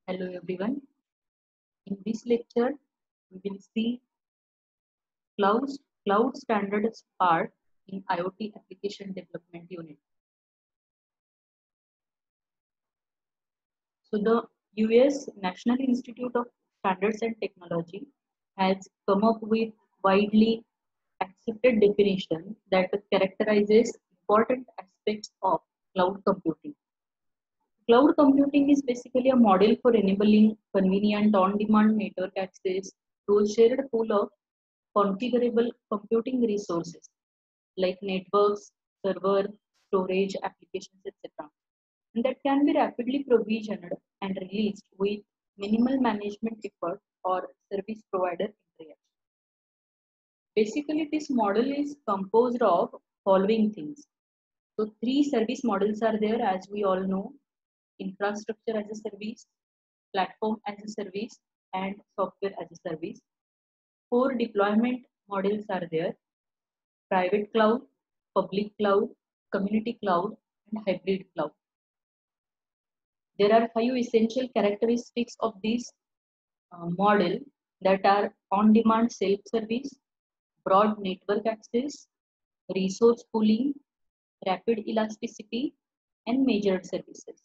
Hello everyone. In this lecture, we will see cloud, cloud standards part in IoT application development unit. So the US National Institute of Standards and Technology has come up with widely accepted definition that characterizes important aspects of cloud computing. Cloud computing is basically a model for enabling convenient on-demand network access to a shared pool of configurable computing resources like networks, server, storage, applications, etc. And that can be rapidly provisioned and released with minimal management effort or service provider interaction. Basically, this model is composed of following things. So, three service models are there, as we all know: infrastructure as a service, platform as a service, and software as a service. Four deployment models are there: private cloud, public cloud, community cloud, and hybrid cloud. There are five essential characteristics of this model that are on-demand self-service, broad network access, resource pooling, rapid elasticity, and measured services.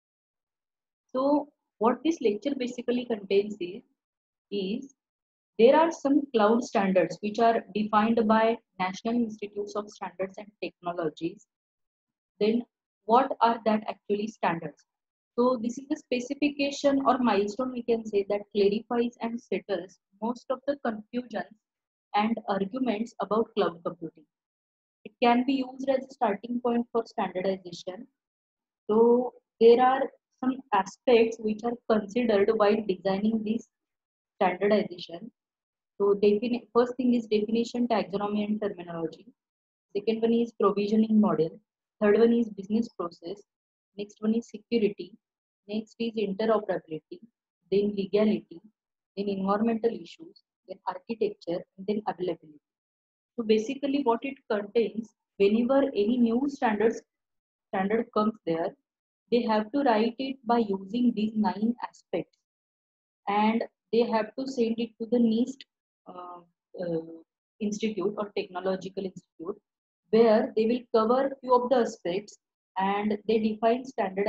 So what this lecture basically contains is there are some cloud standards which are defined by National Institutes of Standards and Technologies. Then what are that actually standards? So this is the specification or milestone we can say that clarifies and settles most of the confusions and arguments about cloud computing. It can be used as a starting point for standardization. So there are some aspects which are considered while designing this standardization. So first thing is definition, taxonomy, and terminology. Second one is provisioning model. Third one is business process. Next one is security. Next is interoperability. Then legality. Then environmental issues. Then architecture. And then availability. So basically, what it contains, whenever any new standard comes there, they have to write it by using these nine aspects, and they have to send it to the NIST uh, uh, institute or technological institute, where they will cover few of the aspects and they define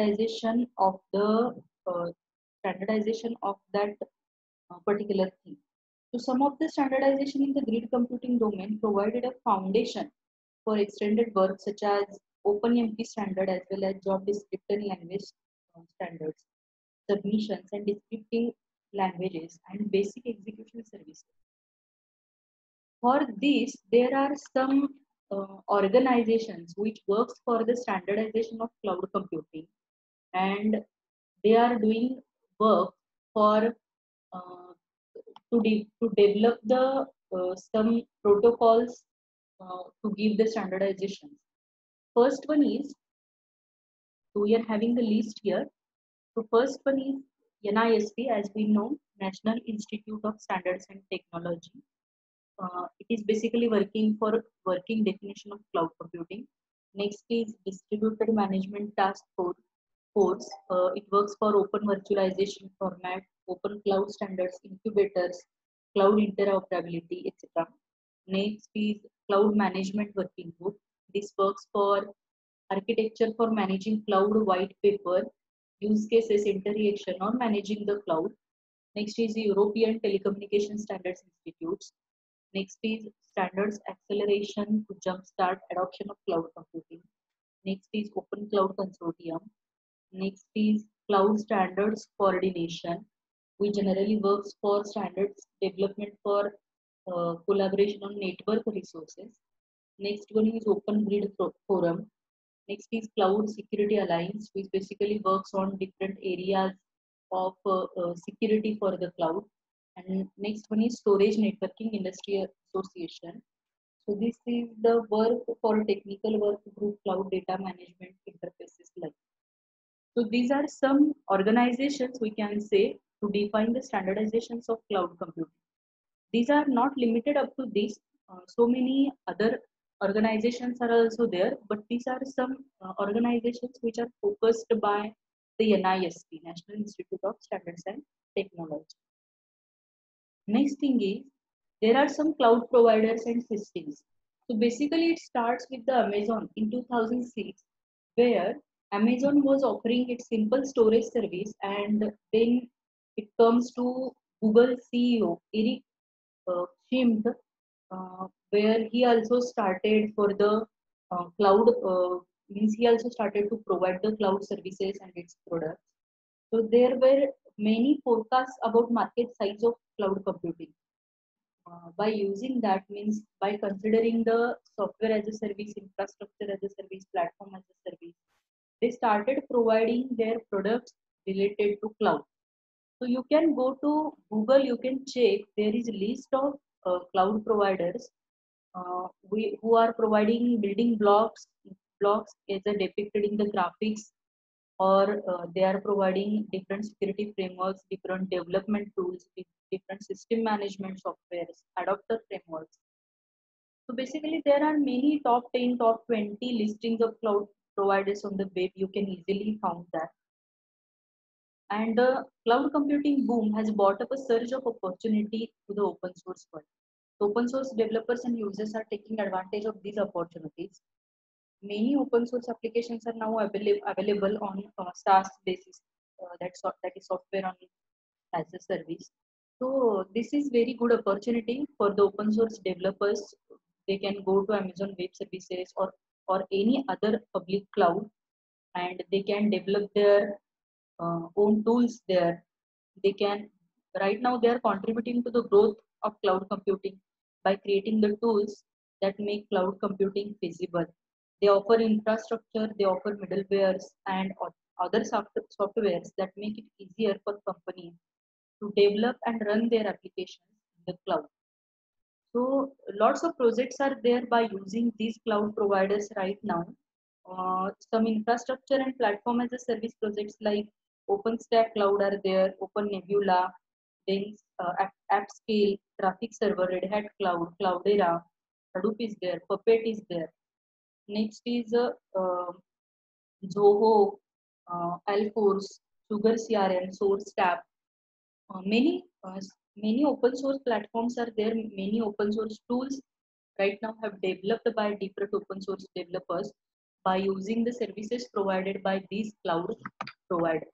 uh, standardization of that particular thing. So some of the standardization in the grid computing domain provided a foundation for extended work such as OpenMP standard as well as job descriptor language standards, submissions and descriptive languages, and basic execution services. For this, there are some organizations which works for the standardization of cloud computing, and they are doing work for to develop the some protocols to give the standardizations. First one is, so we are having the list here. So first one is NIST, as we know, National Institute of Standards and Technology. It is basically working for working definition of cloud computing. Next is Distributed Management Task Force. It works for open virtualization format, open cloud standards, incubators, cloud interoperability, etc. Next is Cloud Management Working Group. This works for architecture for managing cloud white paper, use cases, interaction, or managing the cloud. Next is the European Telecommunication Standards Institutes. Next is standards acceleration to jumpstart adoption of cloud computing. Next is Open Cloud Consortium. Next is Cloud Standards Coordination, which generally works for standards development for collaboration on network resources. Next one is Open Grid Forum. Next is Cloud Security Alliance, which basically works on different areas of security for the cloud. And next one is Storage Networking Industry Association. So this is the work for technical work group cloud data management interfaces like. So these are some organizations we can say to define the standardizations of cloud computing. These are not limited up to this. So many other organizations are also there, but these are some organizations which are focused by the NIST, National Institute of Standards and Technology. Next thing is, there are some cloud providers and systems. So basically it starts with the Amazon in 2006, where Amazon was offering its simple storage service, and then it comes to Google CEO Eric Schmidt, where he also started for the cloud, means he also started to provide the cloud services and its products. So there were many forecasts about market size of cloud computing. By using that, means by considering the software as a service, infrastructure as a service, platform as a service, they started providing their products related to cloud. So you can go to Google, you can check, there is a list of cloud providers who are providing building blocks as a depicted in the graphics, or they are providing different security frameworks, different development tools, different system management softwares, adapter frameworks. So basically, there are many top 10, top 20 listings of cloud providers on the web. You can easily find that. And the cloud computing boom has brought up a surge of opportunity to the open source world. Open source developers and users are taking advantage of these opportunities. Many open source applications are now available on SaaS basis, that is software on as a service. So this is very good opportunity for the open source developers. They can go to Amazon Web Services or any other public cloud, and they can develop their own tools there. They can, right now they are contributing to the growth of cloud computing by creating the tools that make cloud computing feasible. They offer infrastructure, they offer middlewares and other softwares that make it easier for companies to develop and run their applications in the cloud. So lots of projects are there by using these cloud providers right now. Some infrastructure and platform as a service projects like OpenStack Cloud are there, OpenNebula, then AppScale, Graphic Server, Red Hat Cloud, Cloudera, Hadoop is there, Puppet is there. Next is Zoho, Alforce, Sugar CRM, SourceTap. Many open source platforms are there. Many open source tools right now have developed by different open source developers by using the services provided by these cloud providers.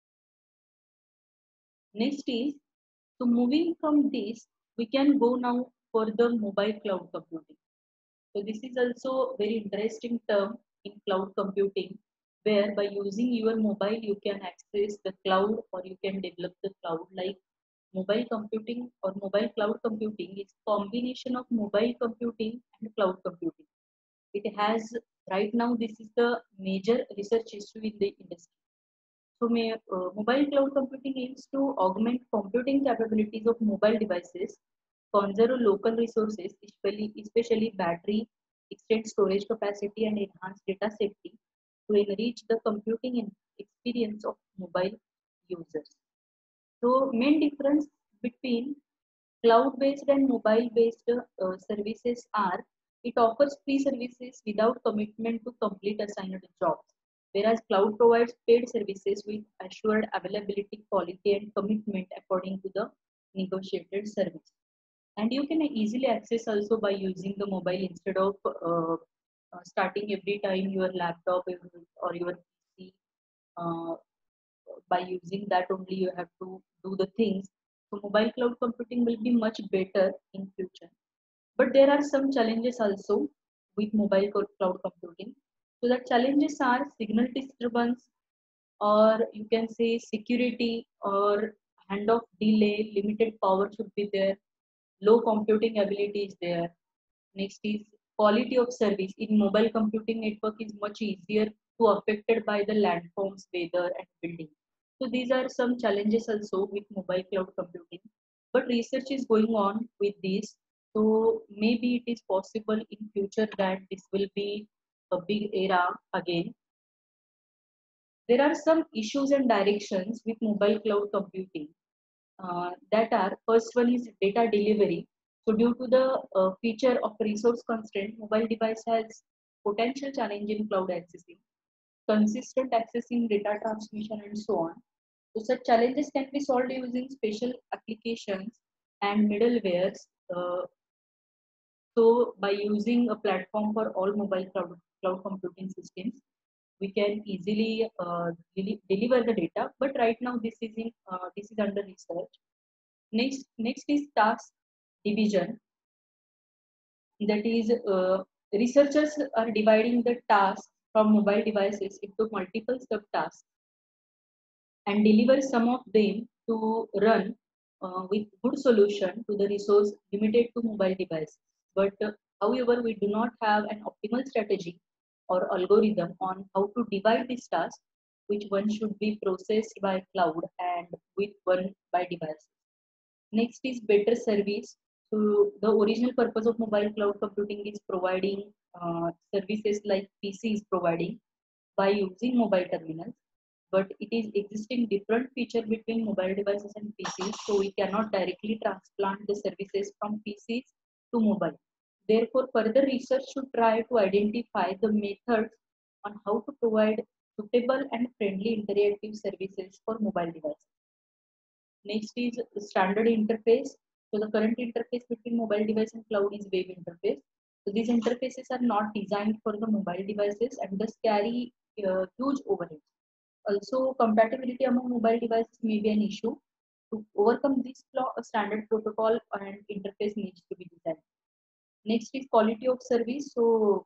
Next is, so moving from this, we can go now for the mobile cloud computing. So this is also very interesting term in cloud computing, where by using your mobile you can access the cloud or you can develop the cloud. Like mobile computing or mobile cloud computing is combination of mobile computing and cloud computing. It has, right now this is the major research issue in the industry. So mobile cloud computing aims to augment computing capabilities of mobile devices, conserve local resources, especially battery, extend storage capacity, and enhance data safety to enrich the computing experience of mobile users. So main difference between cloud-based and mobile-based services are, it offers free services without commitment to complete assigned jobs, whereas cloud provides paid services with assured availability, quality, and commitment according to the negotiated service. And you can easily access also by using the mobile instead of starting every time your laptop or your PC. Uh, by using that only you have to do the things. So mobile cloud computing will be much better in future. But there are some challenges also with mobile cloud computing. So the challenges are signal disturbance, or you can say security, or handoff delay, limited power should be there, low computing ability is there. Next is quality of service. In mobile computing network is much easier to affected by the landforms, weather and building. So these are some challenges also with mobile cloud computing. But research is going on with this. So maybe it is possible in future that this will be a big era again. There are some issues and directions with mobile cloud computing. That are, first one is data delivery. So due to the feature of resource constraint, mobile device has potential challenge in cloud accessing. consistent accessing data transmission and so on. So such challenges can be solved using special applications and middlewares. So by using a platform for all mobile cloud computing systems, we can easily deliver the data. But right now this is under research. Next is task division. That is, researchers are dividing the tasks from mobile devices into multiple subtasks and deliver some of them to run with good solution to the resource limited to mobile devices. But however, we do not have an optimal strategy or algorithm on how to divide this task, which one should be processed by cloud and with one by device. Next is better service. So the original purpose of mobile cloud computing is providing services like PC is providing by using mobile terminals, but it is existing different feature between mobile devices and PCs, so we cannot directly transplant the services from PCs to mobile. Therefore, further research should try to identify the methods on how to provide suitable and friendly interactive services for mobile devices. Next is standard interface. So the current interface between mobile device and cloud is web interface. So these interfaces are not designed for the mobile devices and thus carry huge overhead. Also, compatibility among mobile devices may be an issue. To overcome this flaw, a standard protocol and interface needs to be designed. Next is quality of service. So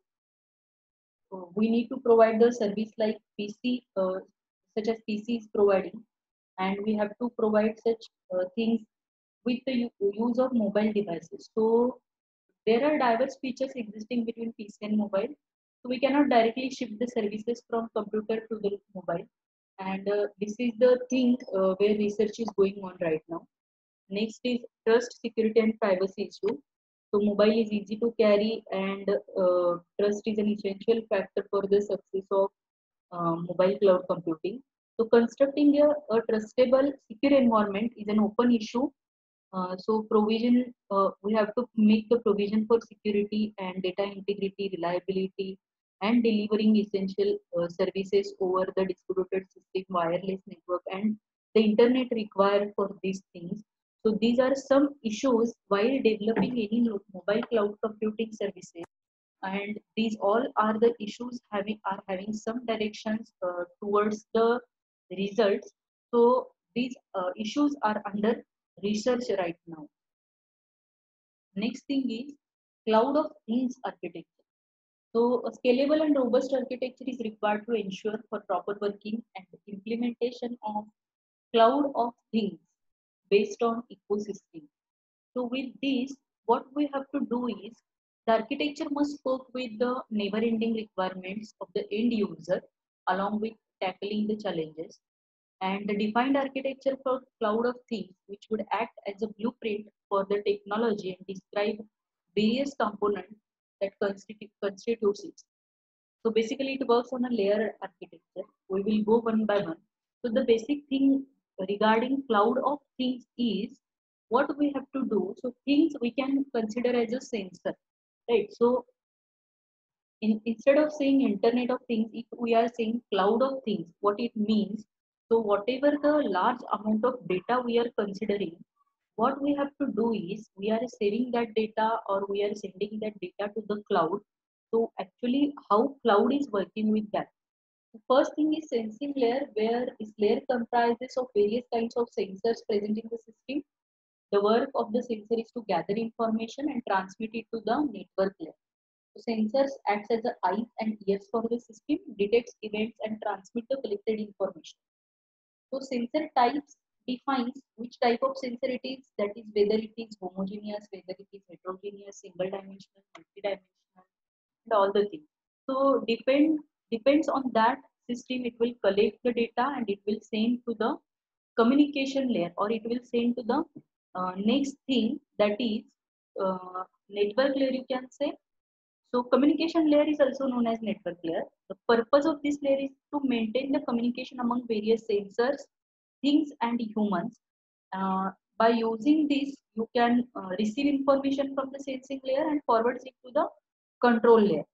we need to provide the service like PC, such as PC is providing, and we have to provide such things with the use of mobile devices. So there are diverse features existing between PC and mobile. So we cannot directly shift the services from computer to the mobile. And this is the thing where research is going on right now. Next is trust, security, and privacy issue. So mobile is easy to carry, and trust is an essential factor for the success of mobile cloud computing. So constructing a trustable, secure environment is an open issue. So provision, we have to make the provision for security and data integrity, reliability, and delivering essential services over the distributed system, wireless network, and the internet required for these things. So these are some issues while developing any mobile cloud computing services, and these all are the issues having some directions towards the results. So these issues are under research right now. Next thing is cloud of things architecture. So a scalable and robust architecture is required to ensure for proper working and implementation of cloud of things based on ecosystem. So with this, what we have to do is the architecture must work with the never-ending requirements of the end user along with tackling the challenges, and the defined architecture for cloud of things, which would act as a blueprint for the technology and describe various components that constitutes it. So basically it works on a layer architecture. We will go one by one. So the basic thing regarding cloud of things is what we have to do. So things we can consider as a sensor, right? So instead of saying internet of things, if we are saying cloud of things, what it means, so whatever the large amount of data we are considering, what we have to do is we are saving that data or we are sending that data to the cloud. So actually how cloud is working with that. The first thing is sensing layer, where this layer comprises of various kinds of sensors present in the system. The work of the sensor is to gather information and transmit it to the network layer. So sensors acts as the eyes and ears for the system, detects events and transmit the collected information. So sensor types defines which type of sensor it is, that is whether it is homogeneous, whether it is heterogeneous, single dimensional, multi-dimensional, and all the things. So depends on that system, it will collect the data and it will send to the communication layer, or it will send to the next thing, that is network layer, you can say. So communication layer is also known as network layer. The purpose of this layer is to maintain the communication among various sensors, things, and humans. By using this, you can receive information from the sensing layer and forward it to the control layer.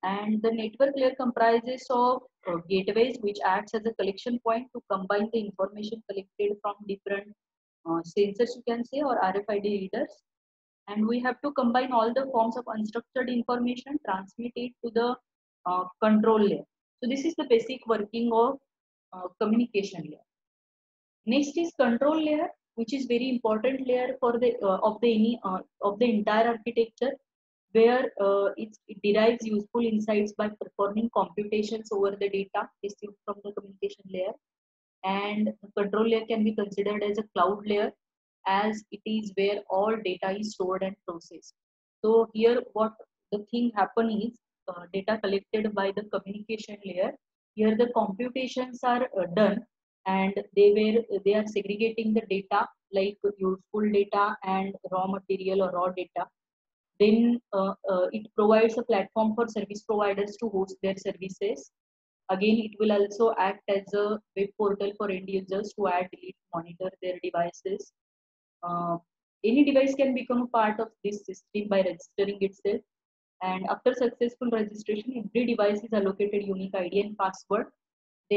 And the network layer comprises of gateways which acts as a collection point to combine the information collected from different sensors, you can say, or RFID readers. And we have to combine all the forms of unstructured information, transmit it to the control layer. So this is the basic working of communication layer. Next is control layer, which is very important layer for the of the entire architecture, where it derives useful insights by performing computations over the data received from the communication layer. And the control layer can be considered as a cloud layer, as it is where all data is stored and processed. So here what the thing happen is data collected by the communication layer. Here the computations are done, and they are segregating the data like useful data and raw material or raw data. Then it provides a platform for service providers to host their services. Again, it will also act as a web portal for end users to add, delete, monitor their devices. Uh, any device can become a part of this system by registering itself. And after successful registration, every device is allocated unique ID and password. Then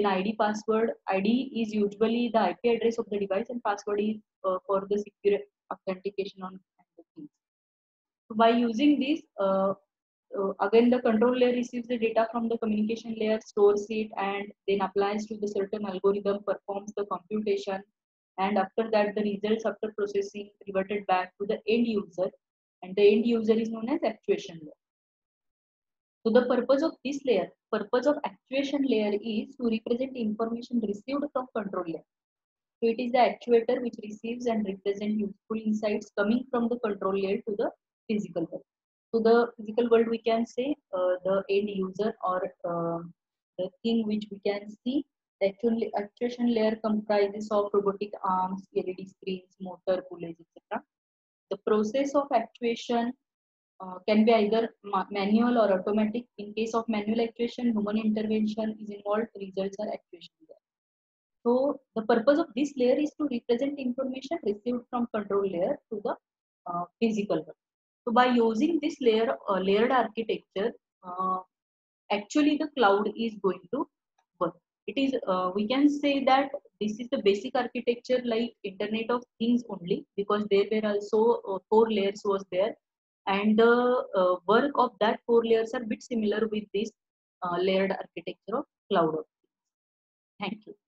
ID is usually the IP address of the device, and password is for the secure authentication on the things. So by using this, again the control layer receives the data from the communication layer, stores it, and then applies to the certain algorithm, performs the computation, and after that the results after processing reverted back to the end user, and the end user is known as actuation layer. So the purpose of actuation layer is to represent information received from control layer. So it is the actuator which receives and represents useful insights coming from the control layer to the physical world. So the physical world, we can say the end user, or the thing which we can see. The actuation layer comprises of robotic arms, LED screens, motor, pulleys, etc. The process of actuation can be either manual or automatic. In case of manual actuation, human intervention is involved. Results are actuation layer. So the purpose of this layer is to represent information received from control layer to the physical world. So by using this layered architecture, actually the cloud is going to work. It is we can say that this is the basic architecture like Internet of Things only, because there were also 4 layers was there, and the work of that 4 layers are bit similar with this layered architecture of cloud. Thank you.